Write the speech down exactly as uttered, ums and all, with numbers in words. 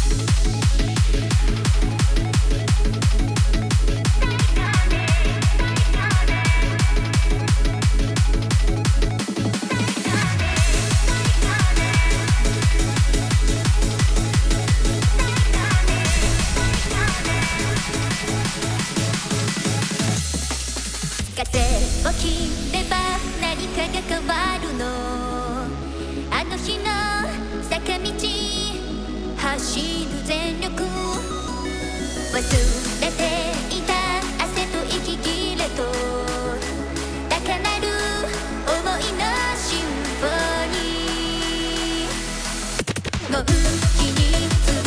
風を切れば何かが変わるの。あの日の坂道走る全力、忘れていた汗と息切れと高鳴る想いのシンフォニー。のんきに